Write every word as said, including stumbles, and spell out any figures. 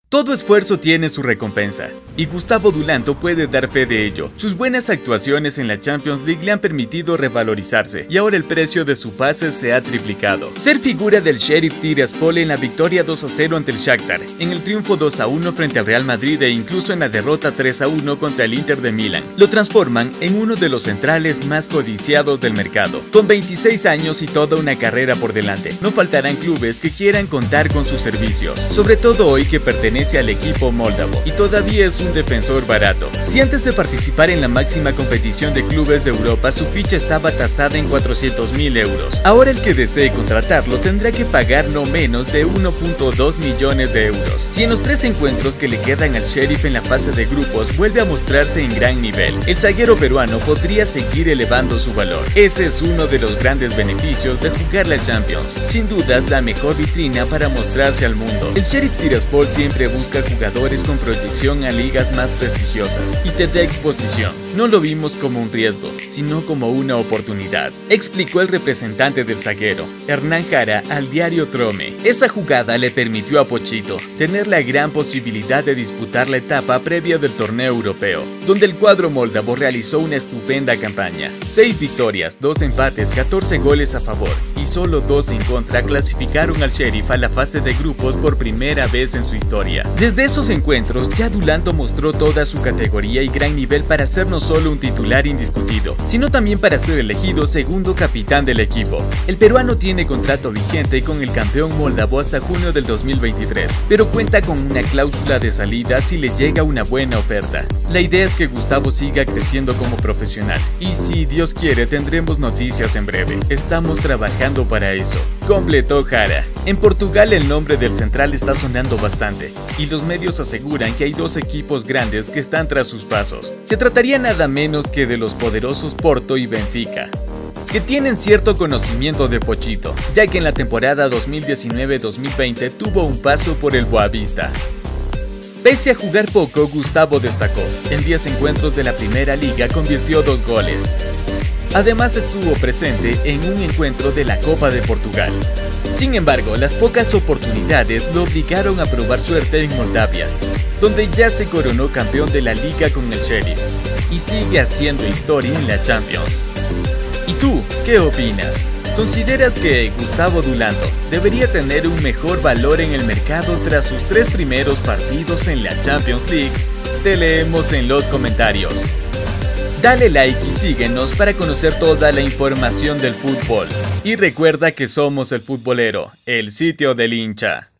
Todo esfuerzo tiene su recompensa, y Gustavo Dulanto puede dar fe de ello. Sus buenas actuaciones en la Champions League le han permitido revalorizarse, y ahora el precio de su pase se ha triplicado. Ser figura del Sheriff Tiraspol en la victoria dos a cero ante el Shakhtar, en el triunfo dos a uno frente al Real Madrid e incluso en la derrota tres a uno contra el Inter de Milán, lo transforman en uno de los centrales más codiciados del mercado. Con veintiséis años y toda una carrera por delante, no faltarán clubes que quieran contar con sus servicios, sobre todo hoy que pertenece al equipo moldavo y todavía es un defensor barato. Si antes de participar en la máxima competición de clubes de Europa su ficha estaba tasada en cuatrocientos mil euros, ahora el que desee contratarlo tendrá que pagar no menos de uno punto dos millones de euros. Si en los tres encuentros que le quedan al Sheriff en la fase de grupos vuelve a mostrarse en gran nivel, el zaguero peruano podría seguir elevando su valor. Ese es uno de los grandes beneficios de jugar la Champions, sin dudas la mejor vitrina para mostrarse al mundo. El Sheriff Tiraspol siempre busca jugadores con proyección a ligas más prestigiosas y te da exposición. No lo vimos como un riesgo, sino como una oportunidad, explicó el representante del zaguero, Hernán Jara, al diario Trome. Esa jugada le permitió a Pochito tener la gran posibilidad de disputar la etapa previa del torneo europeo, donde el cuadro moldavo realizó una estupenda campaña. Seis victorias, dos empates, catorce goles a favor y solo dos en contra clasificaron al Sheriff a la fase de grupos por primera vez en su historia. Desde esos encuentros, ya Dulanto mostró toda su categoría y gran nivel para ser no solo un titular indiscutido, sino también para ser elegido segundo capitán del equipo. El peruano tiene contrato vigente con el campeón moldavo hasta junio del dos mil veintitrés, pero cuenta con una cláusula de salida si le llega una buena oferta. La idea es que Gustavo siga creciendo como profesional, y si Dios quiere tendremos noticias en breve. Estamos trabajando para eso, completó Jara. En Portugal el nombre del central está sonando bastante, y los medios aseguran que hay dos equipos grandes que están tras sus pasos. Se trataría nada menos que de los poderosos Porto y Benfica, que tienen cierto conocimiento de Pochito, ya que en la temporada dos mil diecinueve dos mil veinte tuvo un paso por el Boavista. Pese a jugar poco, Gustavo destacó. En diez encuentros de la Primera Liga convirtió dos goles. Además estuvo presente en un encuentro de la Copa de Portugal. Sin embargo, las pocas oportunidades lo obligaron a probar suerte en Moldavia, donde ya se coronó campeón de la liga con el Sheriff y sigue haciendo historia en la Champions. ¿Y tú, qué opinas? ¿Consideras que Gustavo Dulanto debería tener un mejor valor en el mercado tras sus tres primeros partidos en la Champions League? Te leemos en los comentarios. Dale like y síguenos para conocer toda la información del fútbol. Y recuerda que somos El Futbolero, el sitio del hincha.